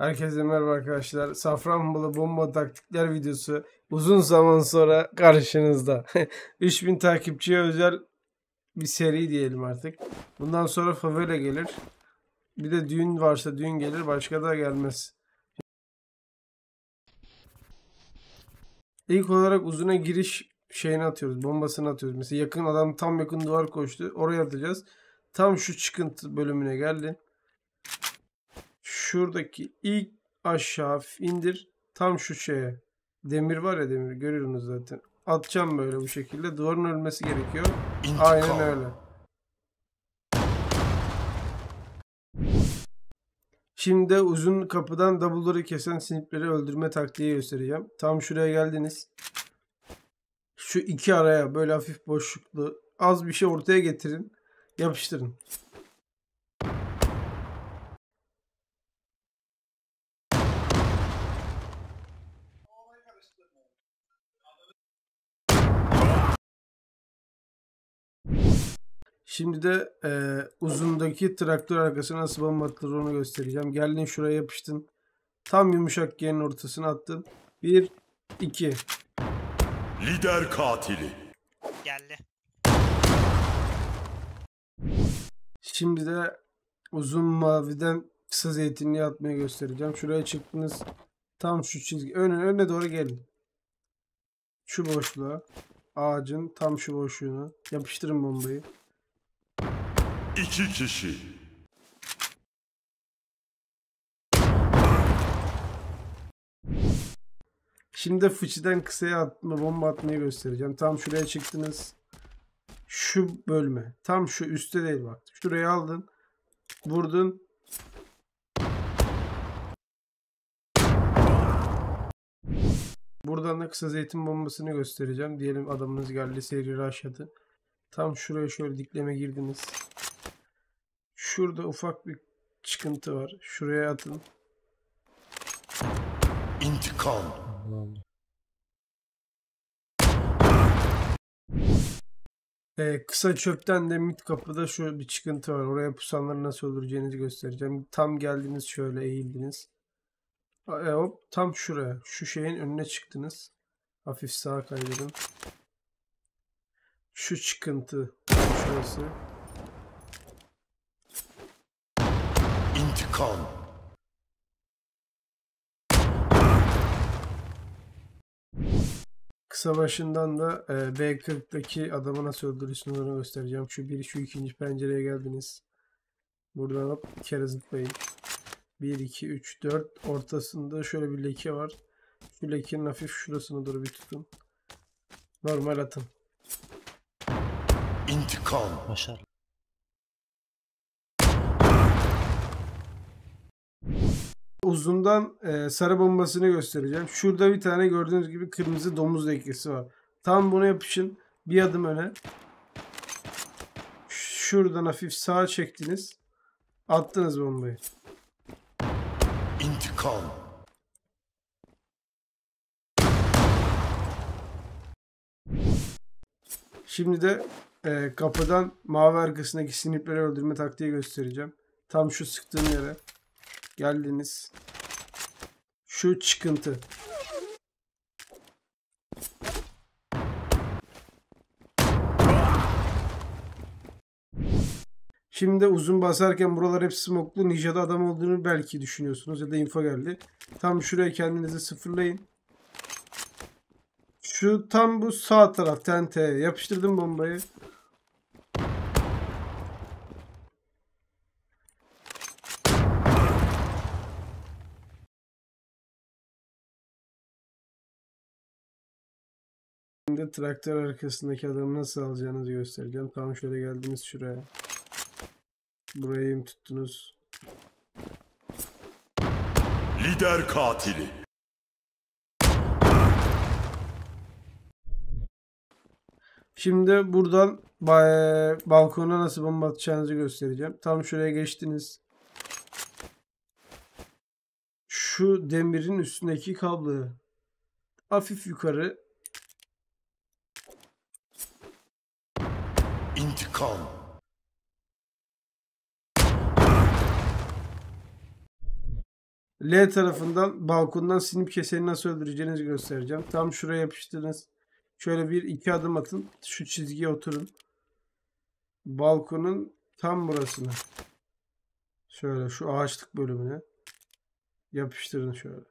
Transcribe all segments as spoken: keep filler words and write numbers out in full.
Herkese merhaba arkadaşlar. Safranbolu bomba taktikler videosu uzun zaman sonra karşınızda. üç bin takipçiye özel bir seri diyelim artık. Bundan sonra favela gelir. Bir de düğün varsa düğün gelir, başka da gelmez. İlk olarak uzuna giriş şeyini atıyoruz. Bombasını atıyoruz. Mesela yakın adam tam yakın duvar koştu. Oraya atacağız. Tam şu çıkıntı bölümüne geldin. Şuradaki ilk aşağı indir. Tam şu şeye. Demir var ya, demir görüyorsunuz zaten. Atacağım böyle bu şekilde. Duvarın ölmesi gerekiyor. İntikam. Aynen öyle. Şimdi de uzun kapıdan double'ları kesen sinipleri öldürme taktiği göstereceğim. Tam şuraya geldiniz. Şu iki araya böyle hafif boşluklu az bir şey ortaya getirin. Yapıştırın. Şimdi de e, uzundaki traktör arkasına nasıl bomba atılır onu göstereceğim. Geldin şuraya yapıştın. Tam yumuşak yerin ortasına attın. Bir, iki. Lider katili. Geldi. Şimdi de uzun maviden kısa zeytinliği atmayı göstereceğim. Şuraya çıktınız. Tam şu çizgi. Öne, öne doğru gelin. Şu boşluğa. Ağacın tam şu boşluğuna. Yapıştırın bombayı. İki kişi. Şimdi de fıçıdan kısaya atma, bomba atmayı göstereceğim. Tam şuraya çıktınız. Şu bölme. Tam şu üstte değil bak. Şuraya aldın. Vurdun. Buradan da kısa zeytin bombasını göstereceğim. Diyelim adamınız geldi, seri rushladı. Tam şuraya şöyle dikleme girdiniz. Şurada ufak bir çıkıntı var. Şuraya atın. İntikam. Ee, kısa çöpten de mid kapıda şu bir çıkıntı var. Oraya pusanları nasıl öldüreceğinizi göstereceğim. Tam geldiniz, şöyle eğildiniz. E, hop, tam şuraya. Şu şeyin önüne çıktınız. Hafif sağa kaydırın. Şu çıkıntı şurası. İntikam. Kısa başından da e, B kırk'taki adamı nasıl öldürürsünüz onu göstereceğim. Şu bir, şu ikinci pencereye geldiniz. Buradan hop bir kere zıplayın. bir, iki, üç, dört. Ortasında şöyle bir leke var. Şu lekenin hafif şurasını doğru bir tutun. Normal atın. İntikam. Başarılı. Uzundan e, sarı bombasını göstereceğim. Şurada bir tane gördüğünüz gibi kırmızı domuz lekesi var. Tam buna yapışın. Bir adım öne. Şuradan hafif sağa çektiniz. Attınız bombayı. İntikam. Şimdi de e, kapıdan mavi arkasındaki sinipleri öldürme taktiği göstereceğim. Tam şu sıktığım yere geldiniz. Şu çıkıntı. Şimdi de uzun basarken buralar hep smoklu. Ninja'da adam olduğunu belki düşünüyorsunuz ya da info geldi. Tam şuraya kendinizi sıfırlayın. Şu tam bu sağ taraf tenteye yapıştırdım bombayı. Şimdi traktör arkasındaki adamı nasıl alacağınızı göstereceğim. Tam şöyle geldiniz şuraya. Burayı mı tuttunuz? Lider katili. Şimdi buradan balkona nasıl bomba atacağınızı göstereceğim. Tam şuraya geçtiniz. Şu demirin üstündeki kabloyu hafif yukarı. İntikam. L tarafından balkondan sinip keseni nasıl öldüreceğinizi göstereceğim. Tam şuraya yapıştırınız. Şöyle bir iki adım atın. Şu çizgiye oturun. Balkonun tam burasına. Şöyle şu ağaçlık bölümüne. Yapıştırın şöyle.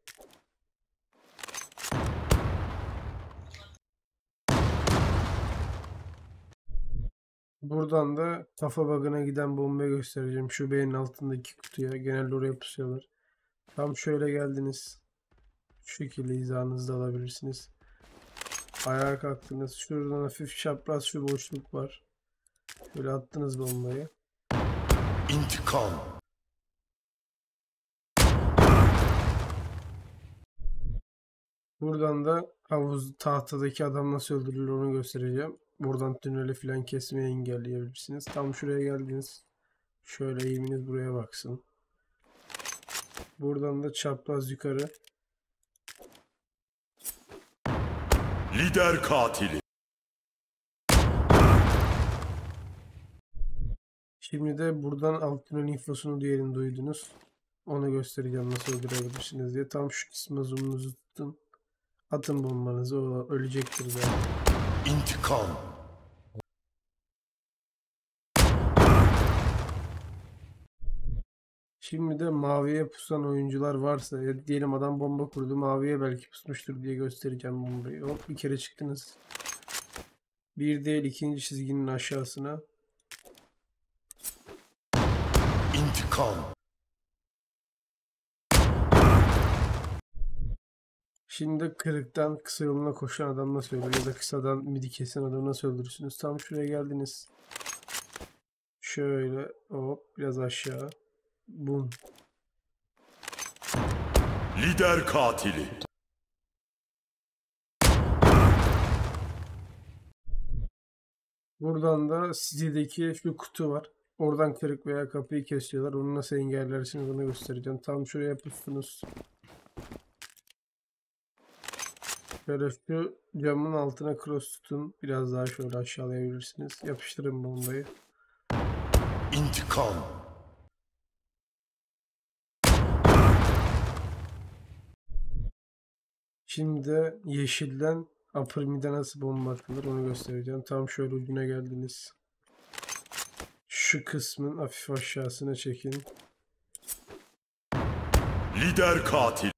Buradan da kafa bug'ına giden bombayı göstereceğim. Şu beyin altındaki kutuya. Genelde oraya pusuyorlar. Tam şöyle geldiniz. Şu şekilde hizanızda alabilirsiniz. Ayağa kalktınız. Şuradan hafif çapraz şu boşluk var. Böyle attınız bombayı. İntikam. Buradan da havuz tahtadaki adam nasıl öldürülür onu göstereceğim. Buradan tüneli falan kesmeyi engelleyebilirsiniz. Tam şuraya geldiniz. Şöyle eğiminiz buraya baksın. Buradan da çapraz yukarı. Lider katili. Şimdi de buradan alt tünel infosunu diyelim duydunuz. Onu göstereceğim nasıl öldürebilirsiniz diye. Tam şu kısma zoom'unuzu tutun. Atın bombanızı, o ölecektir zaten. İntikam. Şimdi de maviye pusan oyuncular varsa, ya diyelim adam bomba kurdu, maviye belki pusmuştur diye göstereceğim bombayı. Hop bir kere çıktınız. Bir değil ikinci çizginin aşağısına. İntikam. Şimdi de kırıktan kısa yoluna koşan adam nasıl öldürür ya da kısadan midi kesen adamı nasıl öldürürsünüz? Tam şuraya geldiniz. Şöyle hop biraz aşağı. Bum. Lider katili. Buradan da City'deki şu kutu var. Oradan kırık veya kapıyı kesiyorlar. Onu nasıl engellersiniz onu göstereceğim. Tam şuraya pustunuz. Şöyle şu camın altına cross tutun. Biraz daha şöyle aşağılayabilirsiniz. Yapıştırın bombayı. İntikam. Şimdi de yeşilden upper mid'e nasıl bomba atılır onu göstereceğim. Tam şöyle ucuna geldiniz. Şu kısmın hafif aşağısına çekin. Lider katil.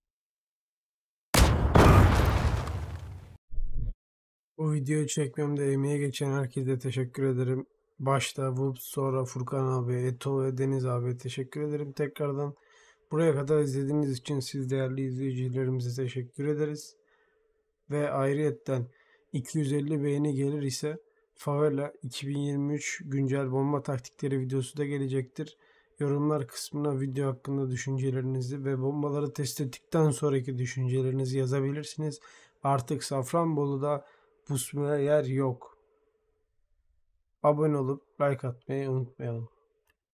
Bu videoyu çekmemde emeğe geçen herkese teşekkür ederim. Başta Woops, sonra Furkan abi, Eto ve Deniz abi teşekkür ederim. Tekrardan buraya kadar izlediğiniz için siz değerli izleyicilerimize teşekkür ederiz. Ve ayrıyetten iki yüz elli beğeni gelir ise Favela iki bin yirmi üç güncel bomba taktikleri videosu da gelecektir. Yorumlar kısmına video hakkında düşüncelerinizi ve bombaları test ettikten sonraki düşüncelerinizi yazabilirsiniz. Artık Safranbolu'da pusmaya yer yok. Abone olup like atmayı unutmayalım.